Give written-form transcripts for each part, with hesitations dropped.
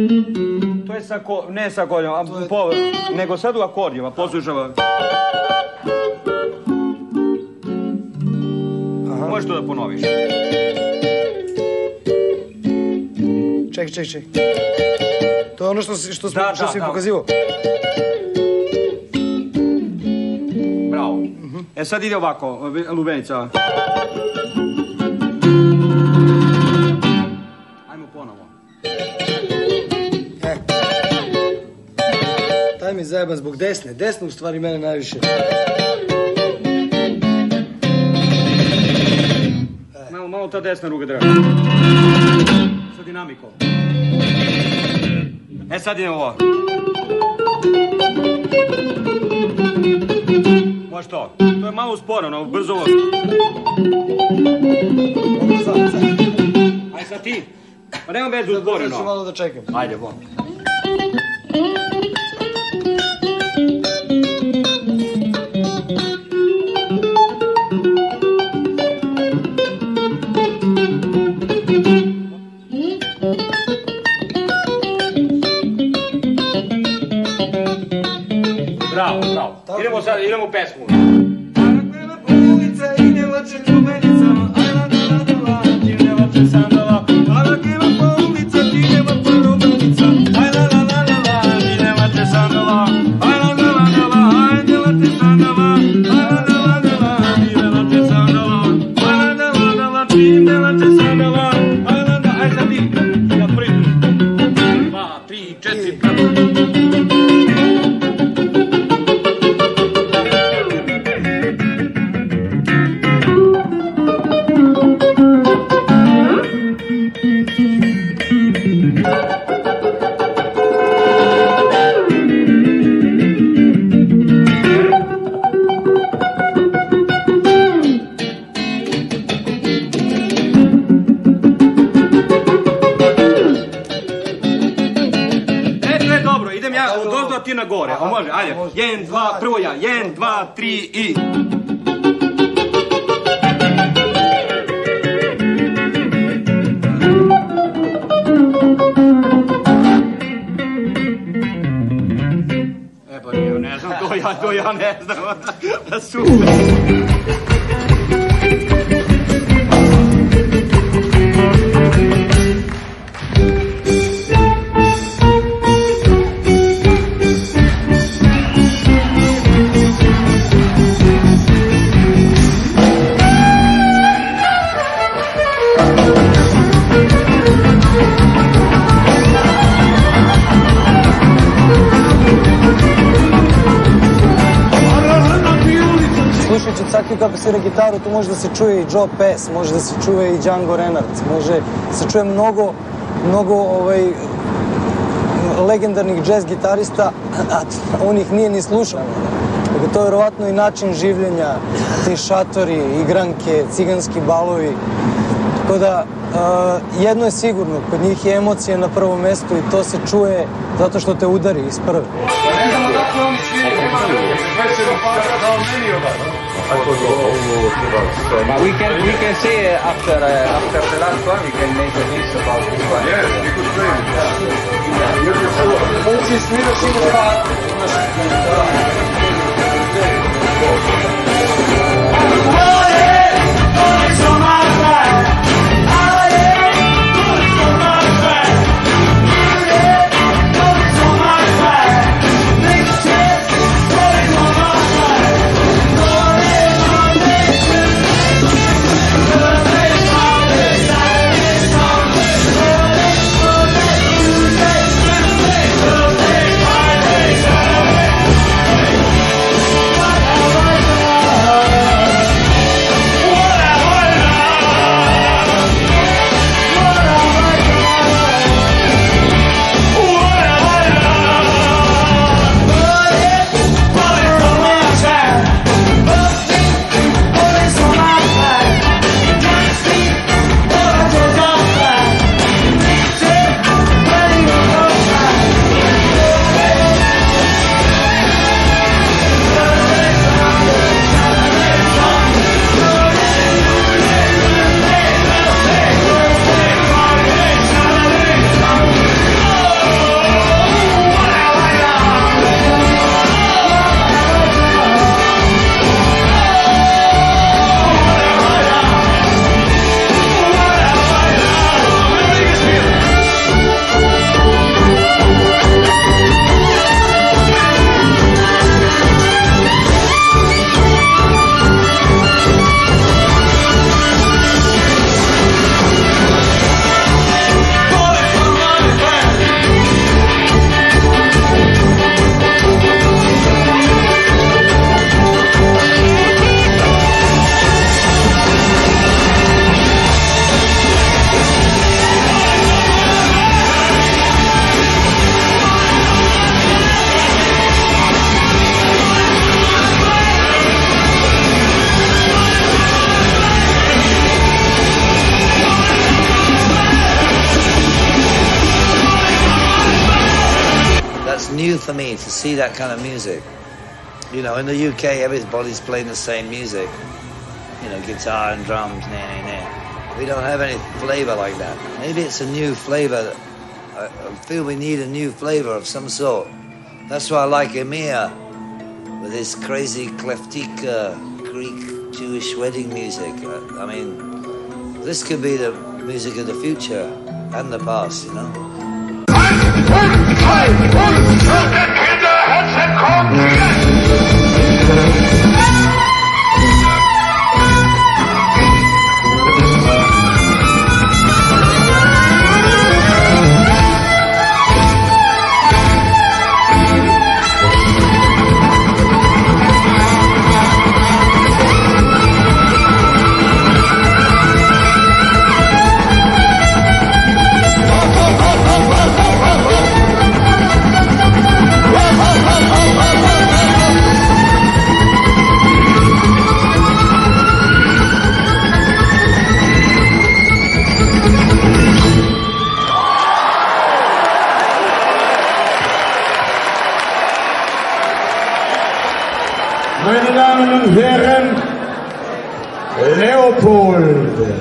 To je sa, ne sa akordijom, nego sad u akordijima, poslušava. Možeš to da ponoviš. Ček. To je ono što si pokazivao. Bravo. E sad ide ovako, lubenica. Ajmo ponovo. Taj mi zajeba zbog desne. Desne u stvari mene najviše. Malo ta desna ruka draga. Sa dinamikom. E sad idemo ovo. Može to. To je malo usporeno, brzo ovo. Ajde sad ti. Pa nemam bez usporeno. Sad ću malo da čekam. Ajde, bon. Bravo. Idemo sad, idemo u pesmu. Ti na gore, a može, ajde, 1, 2, prvo ja, 1, 2, 3 i... E pa ja ne znam, to ja ne znam, super. Slušajući Caki kako svira gitaru, tu može da se čuje i Joe Pass, može da se čuje i Django Reinhardt, može da se čuje mnogo legendarnih jazz gitarista, a on ih nije ni slušao. Dakle, to je verovatno i način življenja, ti šatori, igranke, ciganski balovi. Tako da, jedno je sigurno, kod njih je emocija na prvom mestu i to se čuje zato što te udari iz prve. We can say after the last one we can make a list about this one. Yes, we could Hey! new for me to see that kind of music. You know, in the UK, everybody's playing the same music. You know, guitar and drums, We don't have any flavor like that. Maybe it's a new flavor. I feel we need a new flavor of some sort. That's why I like Emir with his crazy Kleftika Greek Jewish wedding music. I mean, this could be the music of the future and the past, you know? Meine Damen und Herren, Leopold.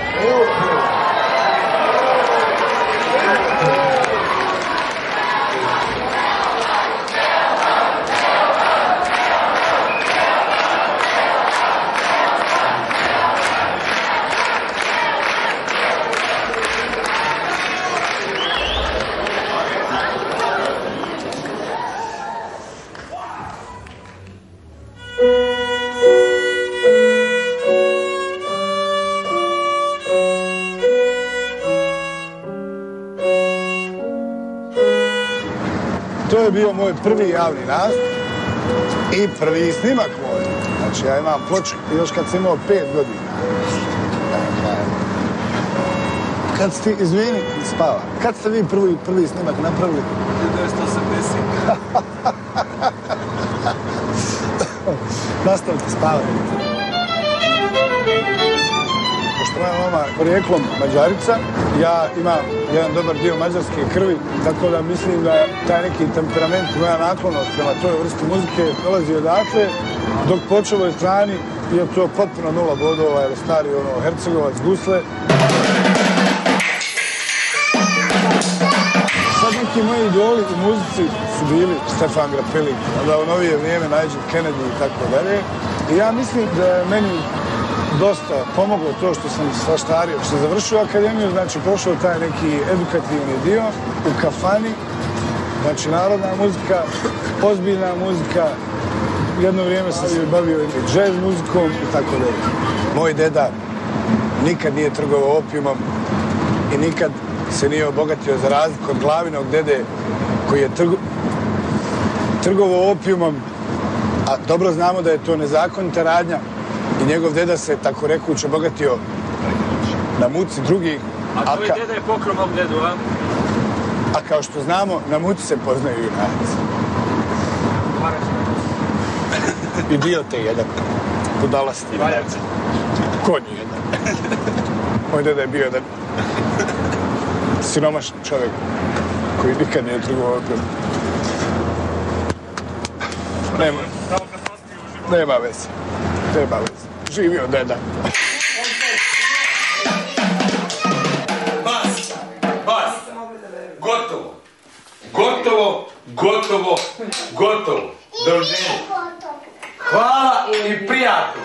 To je bio moj prvi javni nastup i prvi snimak moj. Znači, ja imam ploču još kad sam imao 5 godina. Kad ste, izvini, spava. Kad ste vi prvi snimak napravili? 1980. Nastavite spavati. Pošto moja mama porijeklom Mađarica, ja imam jedan dobar dio mađarske krvi, tako da mislim da taj neki temperament, moja naklonost prema toj vrsti muzike dolazi odatle, dok po očevoj strani je to potpuno 0 bodova, jer stari Hercegovac Gusle. Sad neki moji idoli u muzici su bili Stefan Grappelli, onda u novije vrijeme Nigel Kennedy i tako dalje. I ja mislim da je meni dosta pomoglo to što sam svaštario. Što sam završio akademiju, znači prošao taj neki edukativni dio u kafani, znači narodna muzika, ozbiljna muzika, jedno vrijeme sam se bavio i džez muzikom i tako dalje. Moj deda nikad nije trgovao opijumom i nikad se nije obogatio za razliku od glavinog dede koji je trgovao opijumom, a dobro znamo da je to nezakonita radnja. I njegov deda se, tako rekuć, obogatio na muci drugih. A tvoj deda je pokro mog dedu, a? A kao što znamo, na muci se poznaju junaci. Idiote jedan. Budalasti. Valjaci. Konj jedan. Moj deda je bio jedan siromašan čovjek koji nikad nije trgovao opijom. Nema veze. Nema veze. Živio deda. Basta. Gotovo. Gotovo, gotovo, gotovo. Doviđenja. Hvala i prijatno.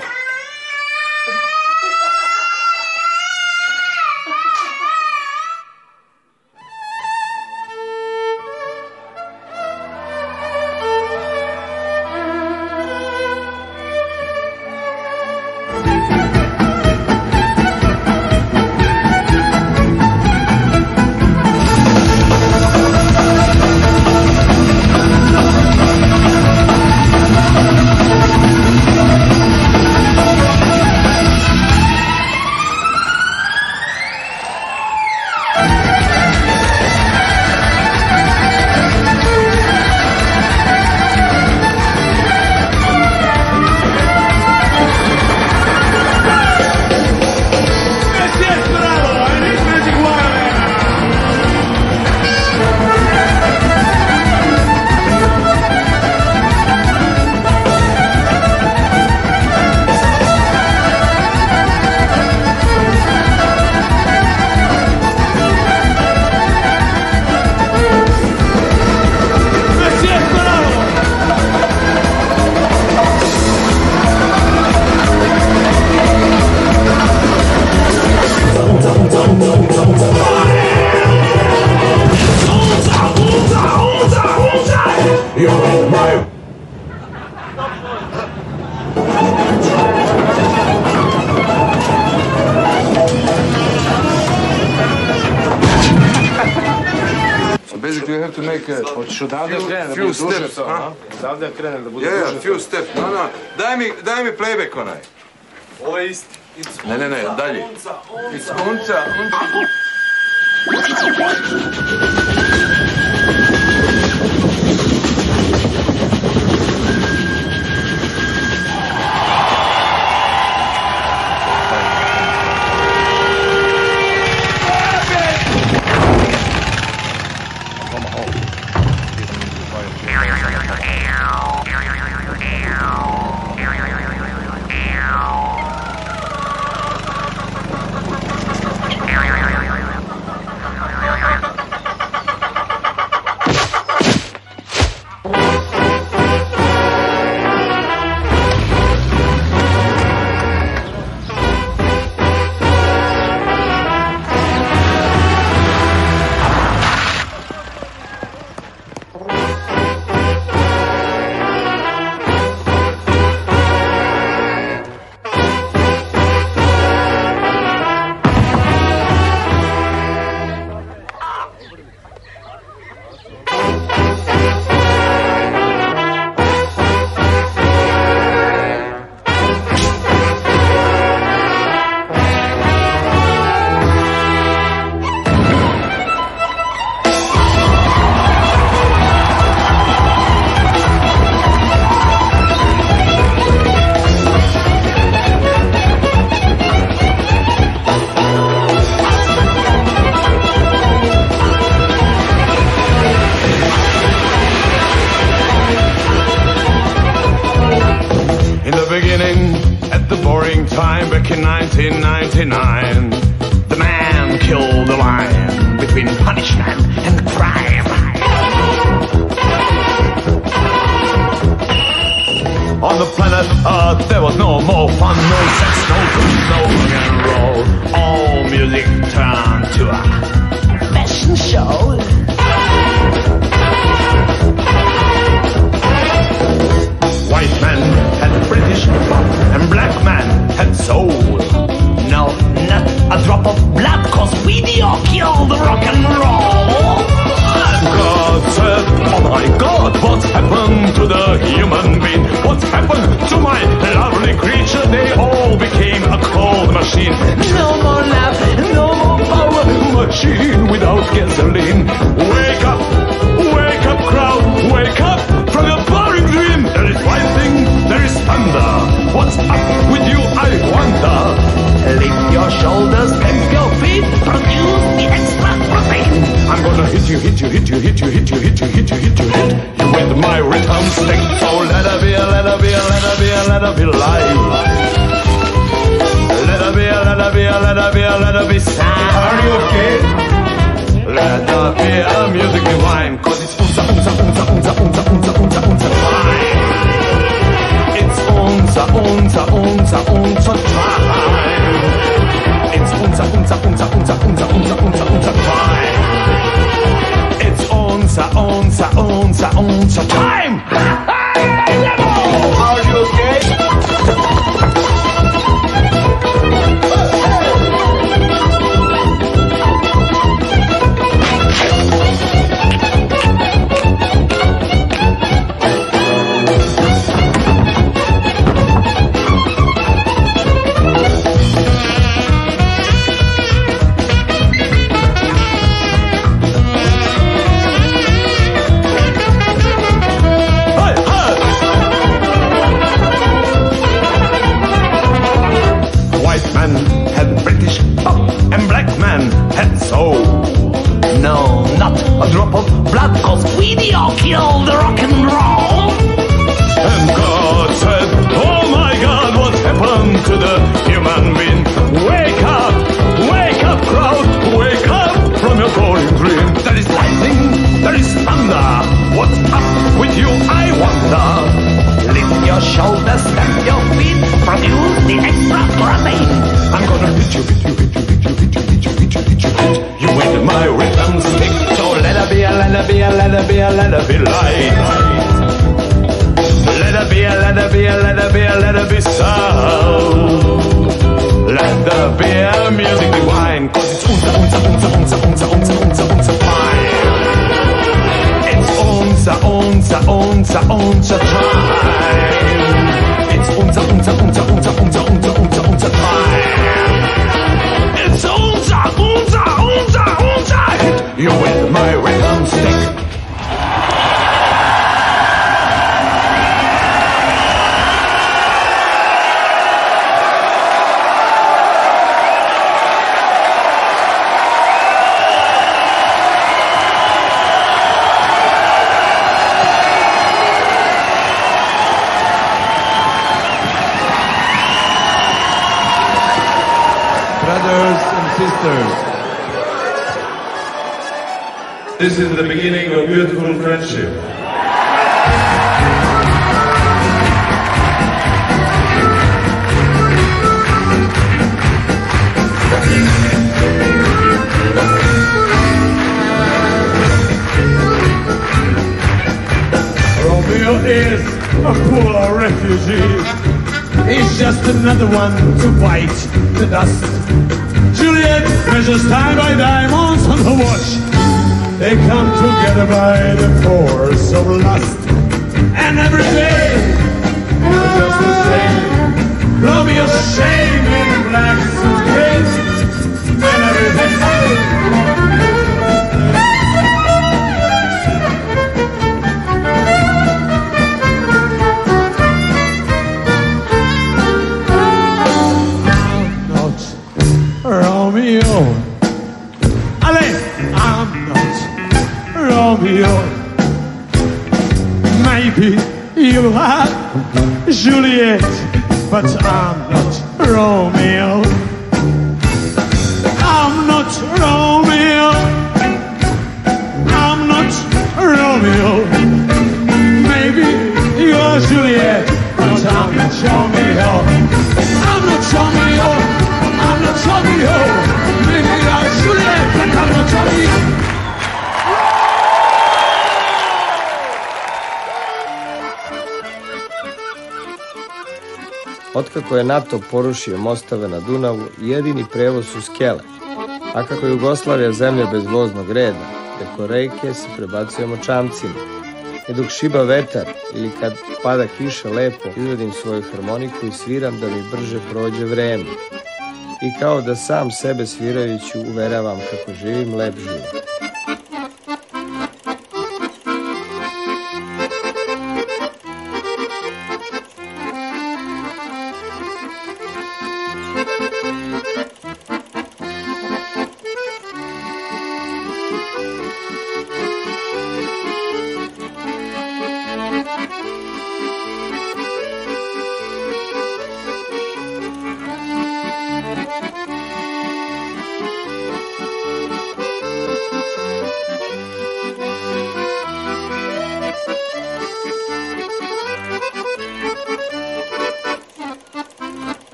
have to make a... Hoćeš odavde krene da few bude duže steps, to, huh? a? Odavde krene da bude Yeah, duže few to. steps. No. Daj mi playback onaj. Ovo je isti. Ne, dalje. It's unca. time back in 1999. The man killed the lion between punishment and crime. On the planet Earth there was no more fun, no sex, no drugs, no rock and roll. All music turned to a fashion show. White man had British pop and black man had soul. No, not a drop of blood, cause video killed the rock and roll. And God said, oh my God, what's happened to the human being? What's happened to my lovely creature? They all became a cold machine. No more love, no more power, machine without gasoline. Wake up crowd, wake up from your boring dream. There is lightning, there is thunder. What's up with you, I wonder? Lift your shoulders, bend your feet, produce the extra protein. I'm gonna hit you with my rhythm stick. So let her be live. Let her be sound. Are you okay? Let her be a music divine, cause it's unza time. It's unza time. It's unza time. It's unza time. Are you okay? Kill the rock and roll. And God said, oh my God, what happened to the human being? Wake up crowd, wake up from your boring dream. There is lightning, there is thunder. What's up with you, I wonder? Lift your shoulders, stamp your feet, produce the extra protein. I'm gonna hit you with my rhythm stick. So let her be light. Let her be sound. Let her be a music divine, cause it's unza fine. unser Time. It's unser Time. It's unser hit. You're with my rhythm stick. Sisters, this is the beginning of beautiful friendship. Romeo is a poor refugee. He's just another one to bite the dust. Juliet measures time by diamonds on her watch. They come together by the force of lust. And every day is just the same. Romeo's shame in a black suitcase. And every day Romeo. Allez, I'm not Romeo. Maybe you are Juliet, but I'm not Romeo. I'm not Romeo. I'm not Romeo. Maybe you are Juliet, but I'm not Romeo. I'm not Romeo. I'm not Romeo. Maybe I'm Juliet, but I'm not Romeo. Otkako je NATO porušio mostove na Dunavu, jedini prevoz su skele. A kako je Jugoslavija zemlja bez voznog reda, preko reke se prebacujemo čamcima. I dok šiba vetar ili kad pada kiša, lepo izvedim svoju harmoniku i sviram da mi brže prođe vreme. I kao da sam sebe svirajući uveravam kako živim lep život.